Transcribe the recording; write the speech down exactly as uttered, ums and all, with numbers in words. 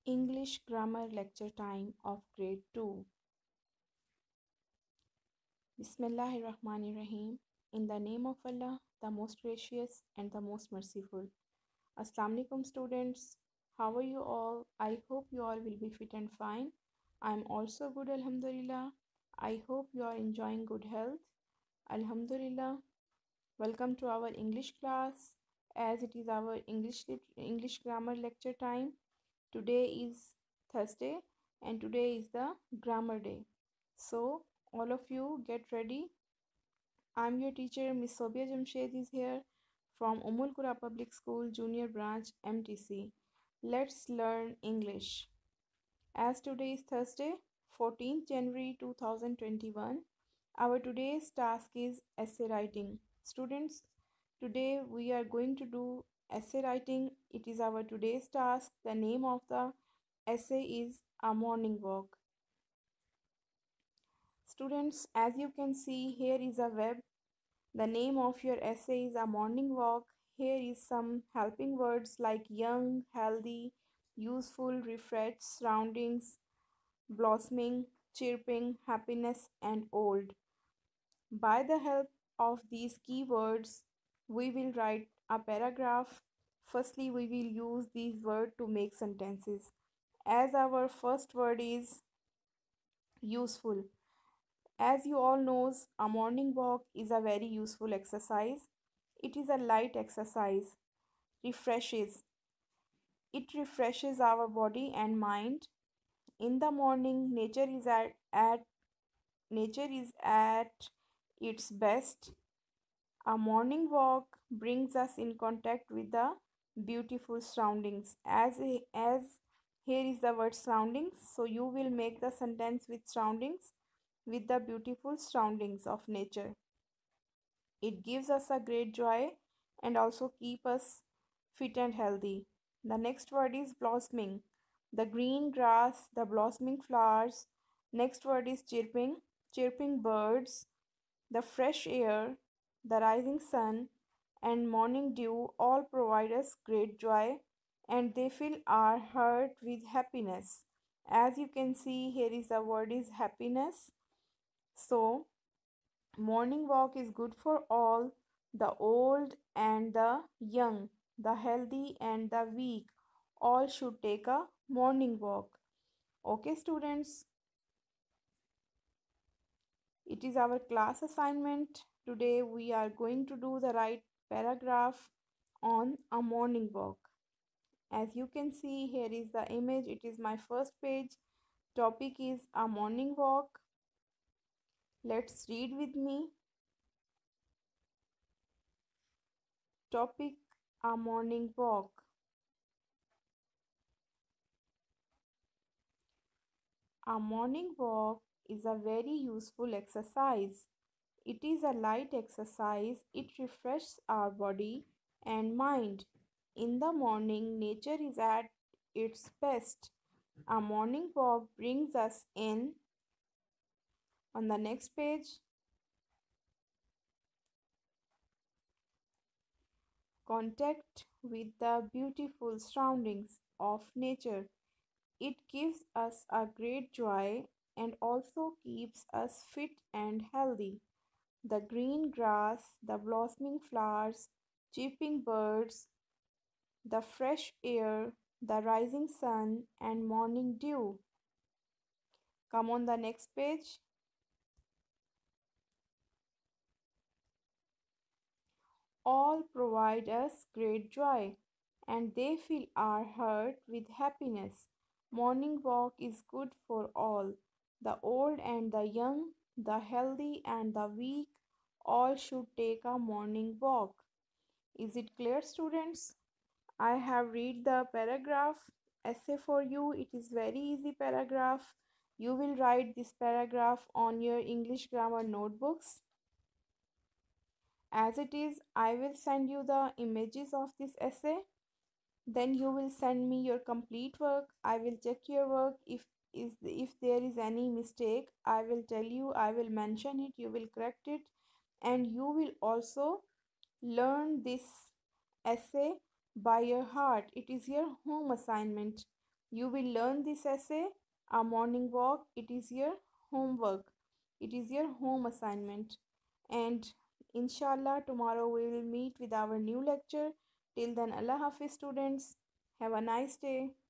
English Grammar Lecture Time of Grade two. Bismillahirrahmanirrahim. In the name of Allah, the most gracious and the most merciful. Assalamu alaikum students. How are you all? I hope you all will be fit and fine. I am also good, Alhamdulillah. I hope you are enjoying good health. Alhamdulillah. Welcome to our English class, as it is our English lit- English grammar lecture time. Today is Thursday and today is the grammar day. So all of you get ready. I'm your teacher, Miss Sobia Jamshed is here from Umul Qura Public School Junior Branch M T C. Let's learn English. As today is Thursday, fourteenth January two thousand twenty-one, our today's task is essay writing. Students, today we are going to do essay writing. It is our today's task. The name of the essay is A Morning Walk. Students, as you can see, here is a web. The name of your essay is A Morning Walk. Here is some helping words like young, healthy, useful, refreshed, surroundings, blossoming, chirping, happiness, and old. By the help of these keywords, we will write a paragraph. Firstly, we will use these words to make sentences. As our first word is useful. As you all knows, a morning walk is a very useful exercise. It is a light exercise, refreshes. It refreshes our body and mind. In the morning, nature is at, at nature is at its best. A morning walk brings us in contact with the beautiful surroundings. As as here is the word surroundings, so you will make the sentence with surroundings, with the beautiful surroundings of nature. It gives us a great joy and also keep us fit and healthy. The next word is blossoming. The green grass, the blossoming flowers. Next word is chirping. Chirping birds, the fresh air, the rising sun, and morning dew all provide us great joy and they fill our heart with happiness. As you can see, here is the word is happiness. So, morning walk is good for all, the old and the young, the healthy and the weak. All should take a morning walk. Okay, students, it is our class assignment. Today we are going to do the right paragraph on a morning walk. As you can see, here is the image. It is my first page. Topic is a morning walk. Let's read with me. Topic: a morning walk. A morning walk is a very useful exercise. It is a light exercise. It refreshes our body and mind. In the morning, nature is at its best. A morning walk brings us in. On the next page, contact with the beautiful surroundings of nature. It gives us a great joy and also keeps us fit and healthy. The green grass, the blossoming flowers, chirping birds, the fresh air, the rising sun, and morning dew. Come on the next page. All provide us great joy and they fill our heart with happiness. Morning walk is good for all. The old and the young, the healthy and the weak, all should take a morning walk. Is it clear, students? I have read the paragraph essay for you. It is very easy paragraph. You will write this paragraph on your English grammar notebooks. As it is, I will send you the images of this essay. Then you will send me your complete work. I will check your work. If is if there is any mistake, I will tell you. I will mention it. You will correct it, and you will also learn this essay by your heart. It is your home assignment. You will learn this essay, A Morning Walk. It is your homework, it is your home assignment. And inshallah, tomorrow we will meet with our new lecture. Till then, Allah Hafiz, students. Have a nice day.